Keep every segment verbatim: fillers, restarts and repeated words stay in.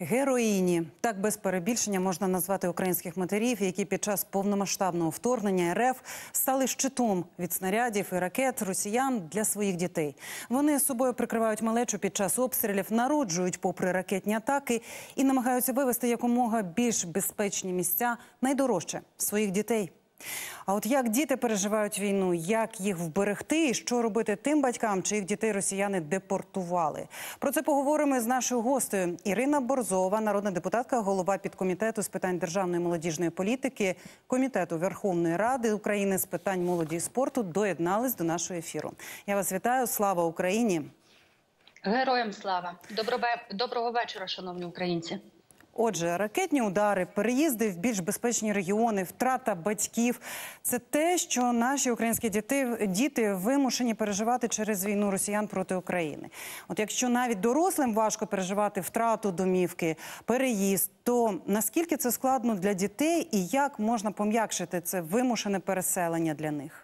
Героїні. Так без перебільшення можна назвати українських матерів, які під час повномасштабного вторгнення РФ стали щитом від снарядів і ракет росіян для своїх дітей. Вони з собою прикривають малечу під час обстрілів, народжують попри ракетні атаки і намагаються вивести якомога більш безпечні місця, найдорожче – своїх дітей. А от як діти переживають війну, як їх вберегти і що робити тим батькам, чиїх дітей росіяни депортували? Про це поговоримо з нашою гостею. Ірина Борзова, народна депутатка, голова підкомітету з питань державної молодіжної політики Комітету Верховної Ради України з питань молоді і спорту, доєднались до нашого ефіру. Я вас вітаю. Слава Україні! Героям слава! Доброго, доброго вечора, шановні українці! Отже, ракетні удари, переїзди в більш безпечні регіони, втрата батьків – це те, що наші українські діти, діти вимушені переживати через війну росіян проти України. От якщо навіть дорослим важко переживати втрату домівки, переїзд, то наскільки це складно для дітей і як можна пом'якшити це вимушене переселення для них?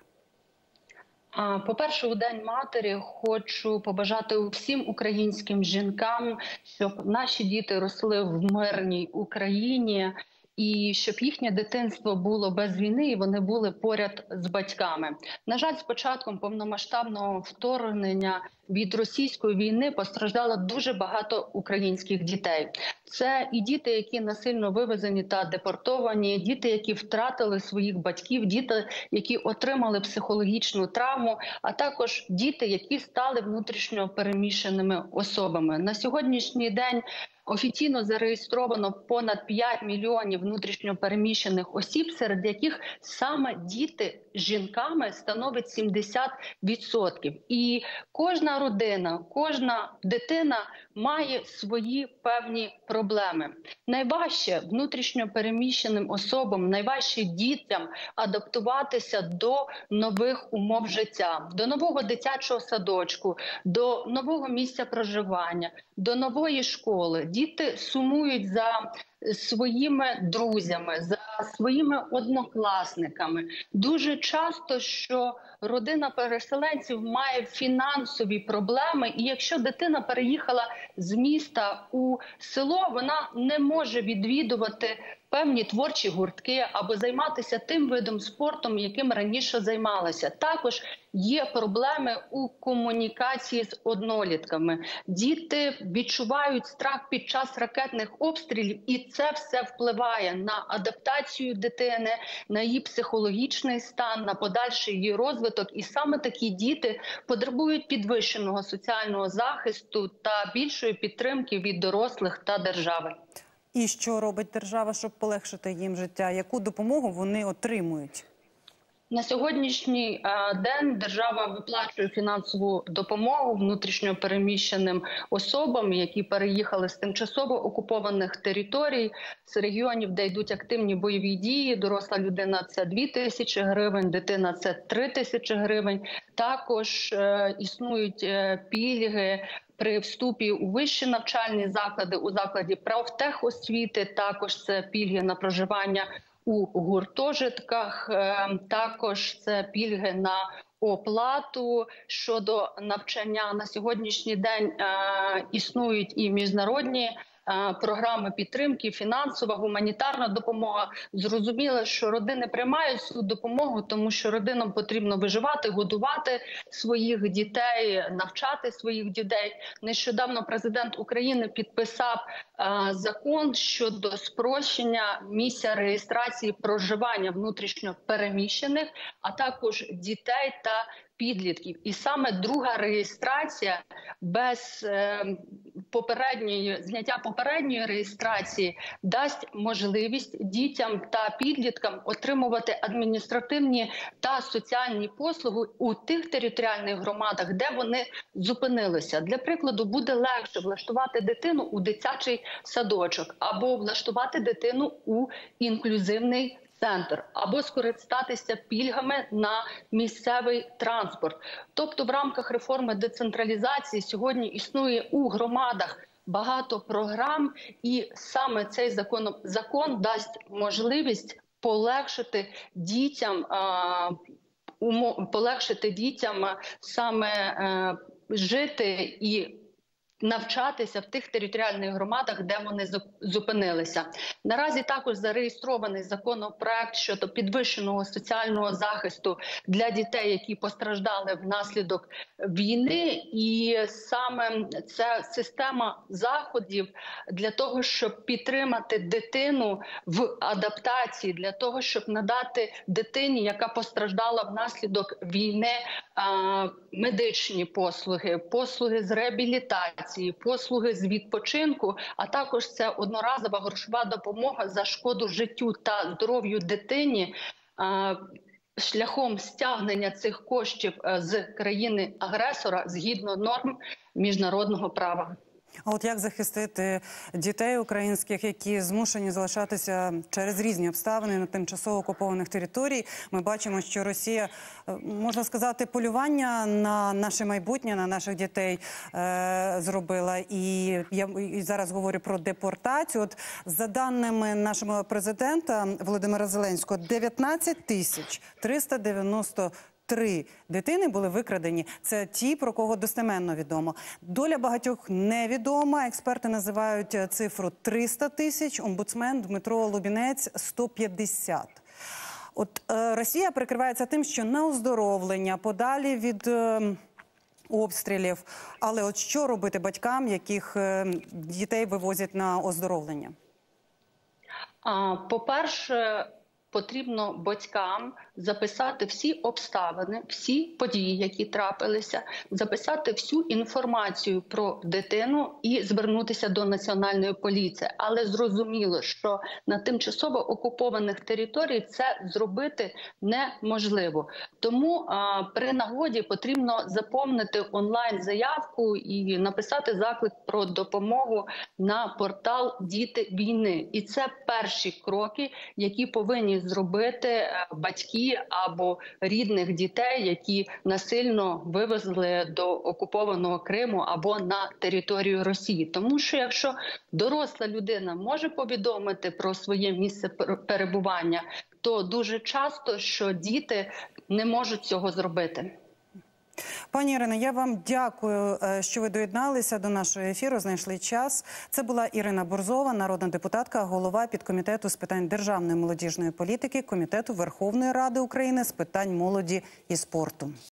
По-перше, у День матері хочу побажати всім українським жінкам, щоб наші діти росли в мирній Україні і щоб їхнє дитинство було без війни і вони були поряд з батьками. На жаль, з початком повномасштабного вторгнення від російської війни постраждало дуже багато українських дітей. Це і діти, які насильно вивезені та депортовані, діти, які втратили своїх батьків, діти, які отримали психологічну травму, а також діти, які стали внутрішньо переміщеними особами. На сьогоднішній день офіційно зареєстровано понад п'ять мільйонів внутрішньо переміщених осіб, серед яких саме діти з жінками становить сімдесят відсотків. І кожна родина, кожна дитина має свої певні проблеми. Найважче внутрішньо переміщеним особам, найважче дітям адаптуватися до нових умов життя, до нового дитячого садочку, до нового місця проживання, до нової школи. Діти сумують за своїми друзями, за своїми однокласниками. Дуже часто, що родина переселенців має фінансові проблеми, і якщо дитина переїхала з міста у село, вона не може відвідувати певні творчі гуртки або займатися тим видом спорту, яким раніше займалася. Також є проблеми у комунікації з однолітками. Діти відчувають страх під час ракетних обстрілів, і це все впливає на адаптацію дитини, на її психологічний стан, на подальший її розвиток. І саме такі діти потребують підвищеного соціального захисту та більшої підтримки від дорослих та держави. І що робить держава, щоб полегшити їм життя? Яку допомогу вони отримують? На сьогоднішній день держава виплачує фінансову допомогу внутрішньо переміщеним особам, які переїхали з тимчасово окупованих територій, з регіонів, де йдуть активні бойові дії. Доросла людина – це дві тисячі гривень, дитина – це три тисячі гривень. Також е, існують е, пільги при вступі у вищі навчальні заклади, у закладі профтехосвіти, також це пільги на проживання у гуртожитках, також це пільги на оплату щодо навчання. На сьогоднішній день існують і міжнародні програми підтримки, фінансова, гуманітарна допомога. Зрозуміло, що родини приймають цю допомогу, тому що родинам потрібно виживати, годувати своїх дітей, навчати своїх дітей. Нещодавно президент України підписав а, закон щодо спрощення місця реєстрації проживання внутрішньо переміщених, а також дітей та підлітків. І саме друга реєстрація без е, попередньої, зняття попередньої реєстрації дасть можливість дітям та підліткам отримувати адміністративні та соціальні послуги у тих територіальних громадах, де вони зупинилися. Для прикладу, буде легше влаштувати дитину у дитячий садочок або влаштувати дитину у інклюзивний центр, або скористатися пільгами на місцевий транспорт. Тобто в рамках реформи децентралізації сьогодні існує у громадах багато програм, і саме цей закон, закон дасть можливість полегшити дітям, а, умо, полегшити дітям саме а, жити і навчатися в тих територіальних громадах, де вони зупинилися. Наразі також зареєстрований законопроект щодо підвищеного соціального захисту для дітей, які постраждали внаслідок війни. І саме ця система заходів для того, щоб підтримати дитину в адаптації, для того, щоб надати дитині, яка постраждала внаслідок війни, медичні послуги, послуги з реабілітації, послуги з відпочинку, а також це одноразова грошова допомога за шкоду життю та здоров'ю дитині шляхом стягнення цих коштів з країни-агресора згідно норм міжнародного права. А от як захистити дітей українських, які змушені залишатися через різні обставини на тимчасово окупованих територій? Ми бачимо, що Росія, можна сказати, полювання на наше майбутнє, на наших дітей е, зробила. І я і зараз говорю про депортацію. От за даними нашого президента Володимира Зеленського, дев'ятнадцять тисяч триста дев'яносто Три дитини були викрадені. Це ті, про кого достеменно відомо. Доля багатьох невідома. Експерти називають цифру триста тисяч. Омбудсмен Дмитро Лубінець – сто п'ятдесят. От е, Росія прикривається тим, що на оздоровлення, подалі від е, обстрілів. Але от що робити батькам, яких е, дітей вивозять на оздоровлення? По-перше, потрібно батькам записати всі обставини, всі події, які трапилися, записати всю інформацію про дитину і звернутися до Національної поліції. Але зрозуміло, що на тимчасово окупованих територіях це зробити неможливо. Тому а, при нагоді потрібно заповнити онлайн-заявку і написати заклик про допомогу на портал «Діти війни». І це перші кроки, які повинні зробити батьки або рідних дітей, які насильно вивезли до окупованого Криму або на територію Росії. Тому що якщо доросла людина може повідомити про своє місце перебування, то дуже часто, що діти не можуть цього зробити. Пані Ірино, я вам дякую, що ви доєдналися до нашого ефіру, знайшли час. Це була Ірина Борзова, народна депутатка, голова підкомітету з питань державної молодіжної політики Комітету Верховної Ради України з питань молоді і спорту.